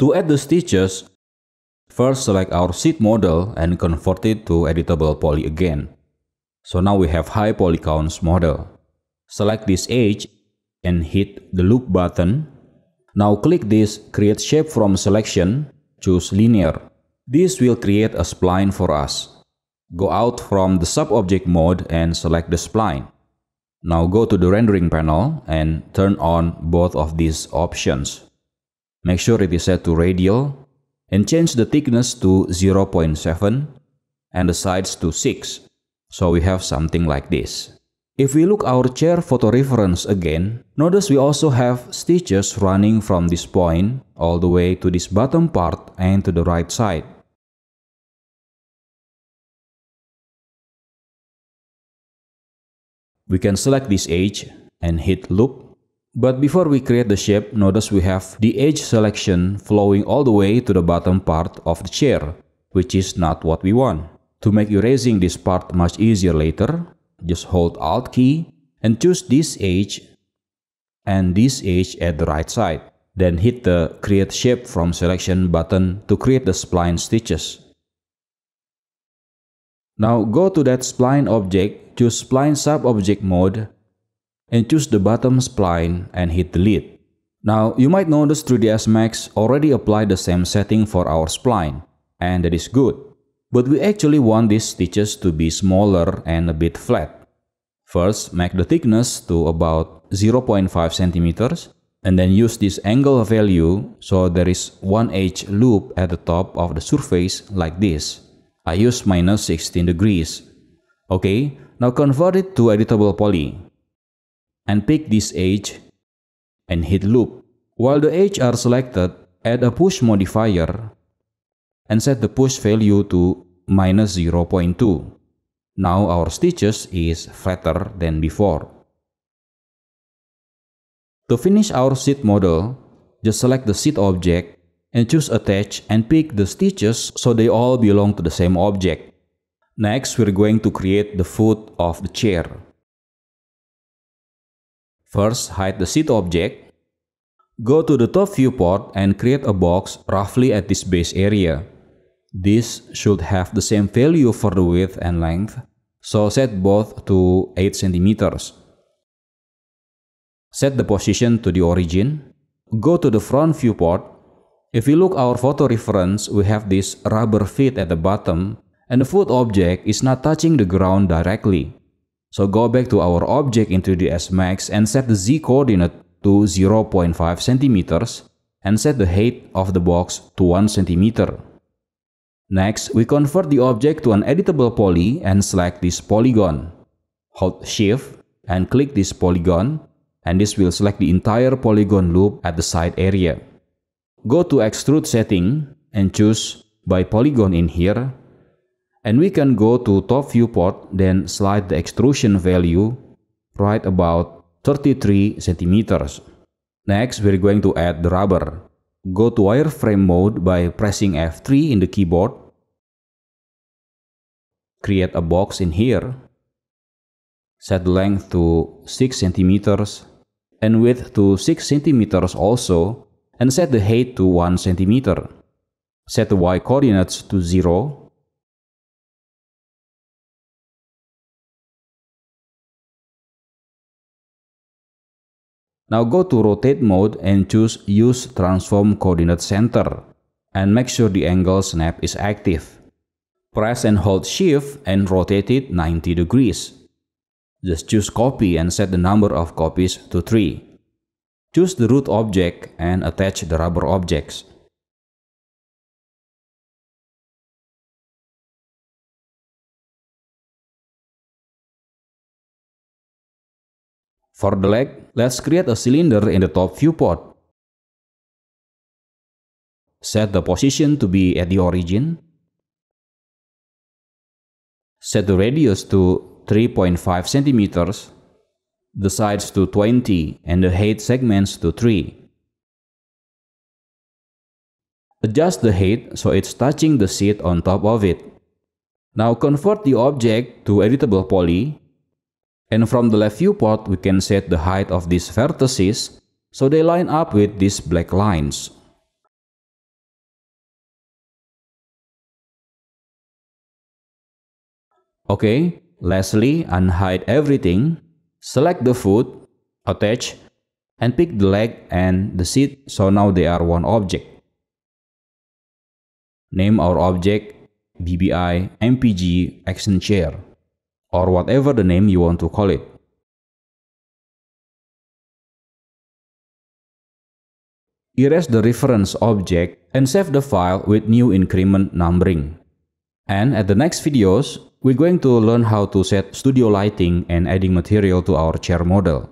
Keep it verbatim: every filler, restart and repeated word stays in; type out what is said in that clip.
To add the stitches, first select our sheet model and convert it to editable poly again. So now we have high poly counts model. Select this edge and hit the loop button. Now click this create shape from selection, choose linear. This will create a spline for us. Go out from the sub-object mode and select the spline. Now go to the rendering panel and turn on both of these options. Make sure it is set to radial and change the thickness to zero point seven and the sides to six. So we have something like this. If we look our chair photo reference again, notice we also have stitches running from this point all the way to this bottom part and to the right side. We can select this edge and hit loop. But before we create the shape, notice we have the edge selection flowing all the way to the bottom part of the chair, which is not what we want. To make erasing this part much easier later, just hold Alt key and choose this edge and this edge at the right side. Then hit the Create Shape from Selection button to create the spline stitches. Now go to that spline object, choose Spline Sub-Object mode, and choose the bottom spline and hit Delete. Now you might notice three D S Max already applied the same setting for our spline, and that is good. But we actually want these stitches to be smaller and a bit flat. First, make the thickness to about zero point five centimeters, and then use this angle value so there is one edge loop at the top of the surface like this. I use minus sixteen degrees. Okay, now convert it to editable poly. And pick this edge and hit loop. While the edges are selected, add a push modifier and set the push value to minus zero point two. Now our stitches is flatter than before. To finish our sheet model, just select the sheet object and choose Attach and pick the stitches so they all belong to the same object. Next, we're going to create the foot of the chair. First, hide the sheet object. Go to the top viewport and create a box roughly at this base area. This should have the same value for the width and length, so set both to eight centimeters. Set the position to the origin. Go to the front viewport. If you look our photo reference, we have this rubber feet at the bottom, and the foot object is not touching the ground directly. So go back to our object in three D S Max and set the Z coordinate to zero point five centimeters and set the height of the box to one centimeter. Next, we convert the object to an editable poly and select this polygon. Hold Shift and click this polygon, and this will select the entire polygon loop at the side area. Go to Extrude setting and choose by polygon in here. And we can go to top viewport, then slide the extrusion value right about thirty-three centimeters. Next, we're going to add the rubber. Go to wireframe mode by pressing F three in the keyboard. Create a box in here. Set the length to six centimeters and width to six centimeters also, and set the height to one centimeter. Set the Y coordinates to zero. Now go to Rotate mode and choose Use Transform Coordinate Center and make sure the angle snap is active. Press and hold Shift and rotate it ninety degrees. Just choose Copy and set the number of copies to three. Choose the root object and attach the rubber objects. For the leg, let's create a cylinder in the top viewport. Set the position to be at the origin. Set the radius to three point five centimeters, the sides to twenty, and the height segments to three. Adjust the height so it's touching the seat on top of it. Now convert the object to editable poly. And from the left viewport, we can set the height of these vertices so they line up with these black lines. Okay, lastly, unhide everything, select the foot, attach, and pick the leg and the seat so now they are one object. Name our object B B I M P G Action Chair, or whatever the name you want to call it. Erase the reference object and save the file with new increment numbering. And at the next videos, we're going to learn how to set studio lighting and adding material to our chair model.